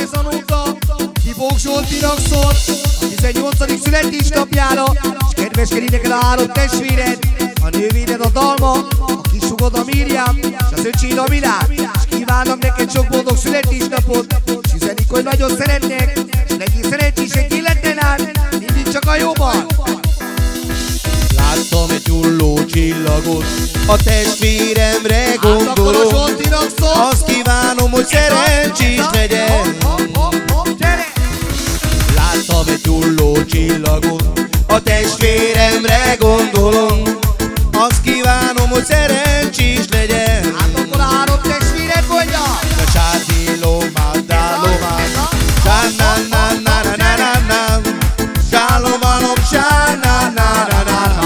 ez a nóta Kifog Zsoltinak szól a 18. születésnapjára, és kedveskedj neked a 3 testvéred, a nővéred a Dalma, a kisugod a Miriam, és az öcséd a Milán, és kívánok neked sok boldog születésnapot, és üzenik, hogy nagyon szeretnek, és legyél szerencsés egy életen át, mindig csak a jóban. Láttam egy hulló csillagot, a testvéremre gondolom, azt kívánom, hogy szerencsés legyen. Láttam egy hulló csillagot, a testvéremre gondolom, azt kívánom, hogy szerencsés legyen. Hát akkor a 3 testvéred mondja! Sáti lomá, dálomá, sá-na-na-na-na-na-na-na, sá-lomalom, sá-na-na-na-na-na.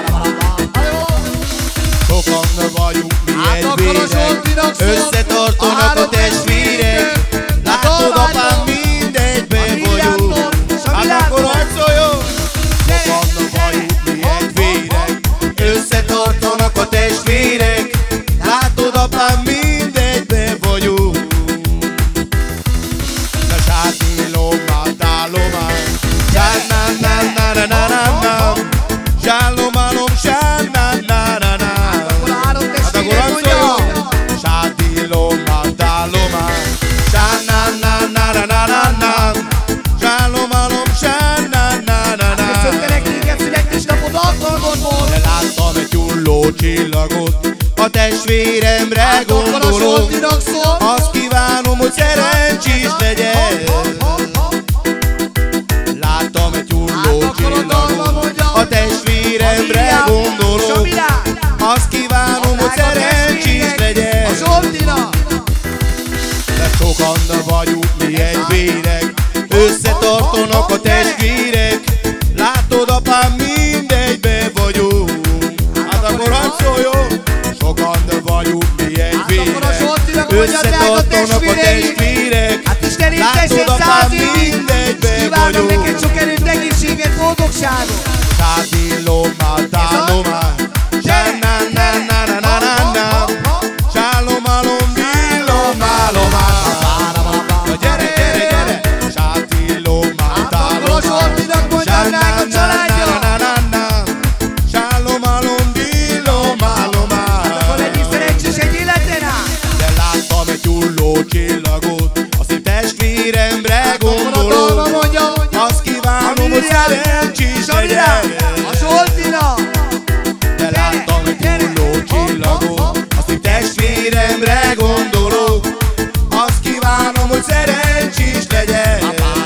Sokan vagyunk mi egyvérek, összetartanak a testvérek. Látod apám, mindegyben vagyunk, hát akkor hagyd szóljon! Sokan vagyunk mi egyvérek, összetartanak a testvérek. Látod apám, mindegyben vagyunk. Na sáti lomá, dálomá, sá-na-na-na-na-na-na, sá-lomalom, sá-na-na-na-na. Hát akkor hagyd szóljon! Sáti lomá, dálomá, sá-na-na-na-na-na-na, sá-lomalom, sá-na-na-na-na. Köszöntelek téged születésnapod alkalmadból! De láttam egy hulló csillagot, a testvéremre gondolom, azt kívánom, hogy szerencsés legyen. Láttam egy hulló csillagot, a testvéremre gondolom, azt kívánom, hogy szerencsés legyen. De sokan vagyunk mi egyvérek, összetartanak a testvérek. Látod apám, mindegyben vagyunk, hát akkor hagyd szóljon! Sokan vagyunk mi egyvérek, összetartanak a testvérek. Látod apám, mindegyben vagyunk. Kívánok neked sok erőt, egészséget, boldogságot! Sáti lomá, dálomá, sá-na-na-na-na-na-na, sá-lomalom, villomálomá. Na gyere, gyere, gyere! Sáti lomá, dálomá, sá-na-na-na-na-na, sá-lomalom, villomálomá. Akkor legyél szerencsés egy életen át! De láttam egy hulló csillagot, a szép testvéremre gondolom, azt kívánom, hogy szerencsés legyen. A Zsoltina! De láttam egy hulló csillagot, a szép testvéremre gondolok, azt kívánom, hogy szerencsés legyen.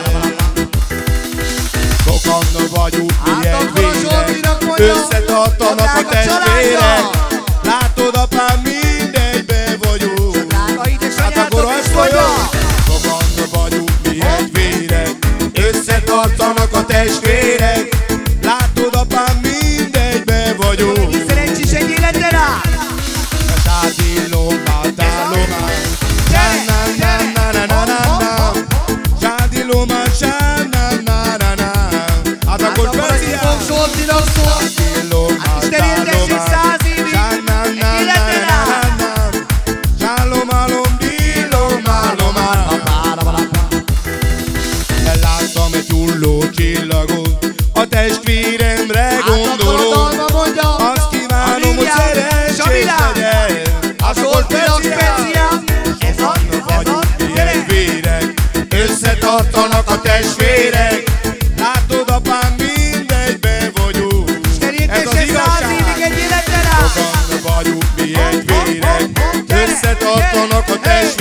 Sokan vagyunk mi egyvérek, összetartanak a testvérek. Látod apám, mindegyben vagyunk, hát akkor azt mondja! Sokan vagyunk mi egyvérek, összetartanak a testvérek. Látod apám, mindegyben vagyunk. Szerencsés egy életen át! A sáti lomá, dálomá, sá-na-na-na-na-na-na, sáti lomá, sá-na-na-na-na. Hát akkor speciál! Kifog Zsoltinak szól! Sáti lomá, Hát Isten éltessék 100 évig! Egy életen át! sá-lomalom, villomálomá. Láttam egy hulló csillagot, a testvéremre gondolom, azt kívánom, hogy szerencsés legyen. A Zsoltinak speciál! Sokan vagyunk mi egyvérek, összetartanak a testvérek. Látod apám, mindegyben vagyunk, Isten ez az éltessék 100 igazság. évig egy életen át! Sokan vagyunk mi egyvérek, összetartanak a testvérek.